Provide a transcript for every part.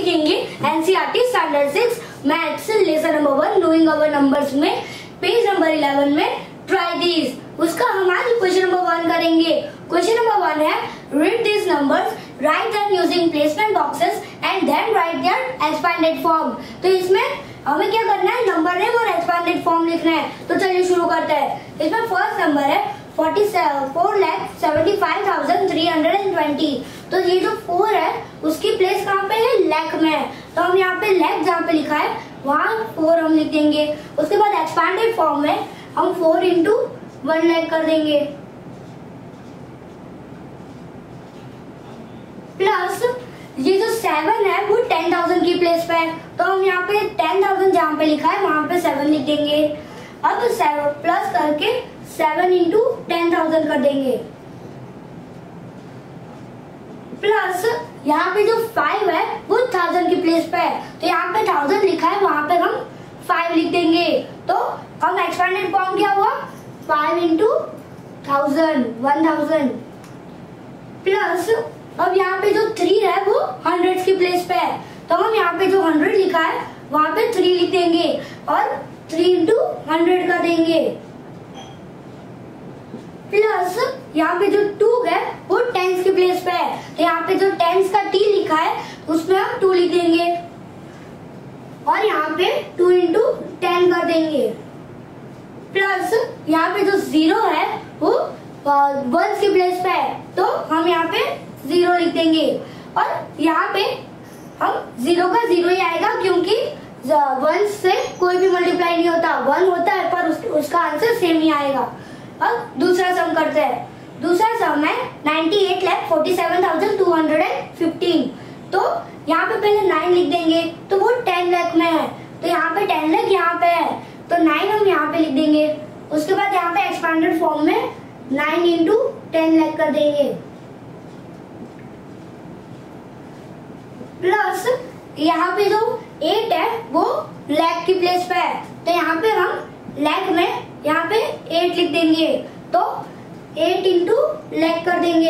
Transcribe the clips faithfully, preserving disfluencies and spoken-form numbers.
सीखेंगे NCERT standard six maths lesson number one doing our numbers में page number eleven में try this. उसका हम आज क्वेश्चन नंबर वन करेंगे। क्वेश्चन नंबर वन है read this numbers, write them using placement boxes and then write their expanded form. तो इसमें हमें क्या करना है, नंबर नेम और एक्सपेंडेड फॉर्म लिखना है। तो चलिए शुरू करते हैं। इसमें फर्स्ट नंबर है forty four lakh seventy five thousand three hundred and twenty. तो ये जो फोर है उसकी प्लेस कहाँ पे है, लैख में है। तो हम यहाँ पे लैख जहाँ पे लिखा है वहाँ फोर हम लिख देंगे। उसके बाद एक्सपेंडेड फॉर्म में हम फोर इंटू वन लैख कर देंगे, प्लस ये जो सेवन है वो टेन थाउजेंड की प्लेस पे है। तो हम यहाँ पे टेन थाउजेंड जहाँ पे लिखा है वहां पे सेवन लिख देंगे। अब सेवन प्लस करके सेवन इंटू टेन थाउजेंड कर देंगे, प्लस यहाँ पे जो फाइव है वो थाउजेंड की प्लेस पे है। तो यहाँ पे थाउजेंड लिखा है वहां पे हम फाइव लिख देंगे। तो हम एक्सपेंडेड फॉर्म क्या हुआ, five into thousand one thousand, plus अब यहाँ पे जो थ्री है वो हंड्रेड की प्लेस पे है। तो हम यहाँ पे जो हंड्रेड लिखा है वहां पे थ्री लिख देंगे और थ्री इंटू हंड्रेड कर देंगे, प्लस यहाँ पे जो टू है वो टेंस की प्लेस पे है। तो यहाँ पे जो टेंस का टी लिखा है उसमें हम टू लिख देंगे और यहाँ पे टू इंटू टेन कर देंगे, प्लस यहाँ पे जो जीरो है वो वन की प्लेस पे है। तो हम यहाँ पे जीरो लिख देंगे और यहाँ पे हम जीरो का जीरो ही आएगा क्योंकि वन से कोई भी मल्टीप्लाई नहीं होता, वन होता है पर उस, उसका आंसर सेम ही आएगा। अब दूसरा सम करते हैं। दूसरा सम है ninety eight lakh forty seven thousand two hundred and fifteen. तो यहाँ पे पहले नाइन लिख देंगे तो वो टेन लाख में है। तो यहाँ पे टेन लाख यहाँ पे है तो नाइन हम यहाँ पे लिख देंगे। उसके बाद यहाँ पे एक्सपेंडेड फॉर्म में नाइन इंटू टेन लाख कर देंगे, प्लस यहाँ पे जो एट है वो लैख की प्लेस पे है। तो यहाँ पे हम लैख में यहाँ पे एट लिख देंगे तो एट इंटू लैख कर देंगे,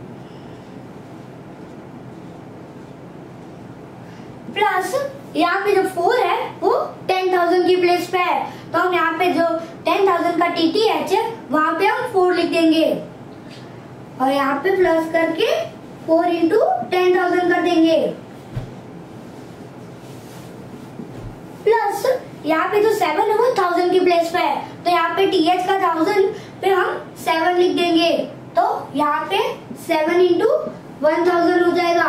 प्लस यहाँ पे जो फोर है वो टेन थाउजेंड की प्लेस पे है। तो हम यहाँ पे जो टेन थाउजेंड का टी टी एच है वहां पे हम फोर लिख देंगे और यहाँ पे प्लस करके फोर इंटू टेन थाउजेंड कर देंगे, प्लस यहाँ पे जो सेवन है वो थाउजेंड की प्लेस पे है। तो यहाँ पे टी एच का थाउजेंड पे हम सेवन लिख देंगे तो यहाँ पे सेवन इंटू वन थाउजेंड हो जाएगा,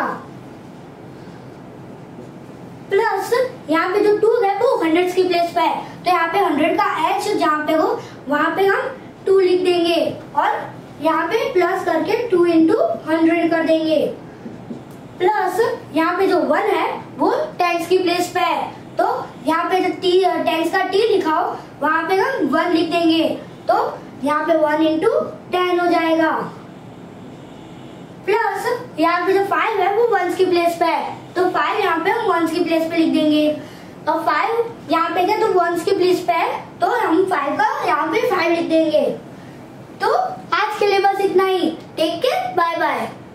प्लस यहाँ पे जो टू है वो हंड्रेड की प्लेस पे है। तो यहाँ पे हंड्रेड का एच जहाँ पे हो वहां पे हम टू लिख देंगे और यहाँ पे प्लस करके टू इंटू हंड्रेड कर देंगे, प्लस यहाँ पे जो वन है वो टेंस की प्लेस पे है। तो यहाँ पे जो टी टेंस का टी लिखा हो वहां पे हम वन लिख देंगे तो यहाँ पे वन इंटू टेन हो जाएगा, प्लस यहाँ पे जो फाइव है वो वंस की प्लेस पे है। तो फाइव यहाँ पे हम वंस की प्लेस पे लिख देंगे और फाइव यहाँ पे क्या तो वंस की प्लेस पे है तो हम फाइव का यहाँ पे फाइव लिख देंगे। तो आज के लिए बस इतना ही। Take care, bye bye.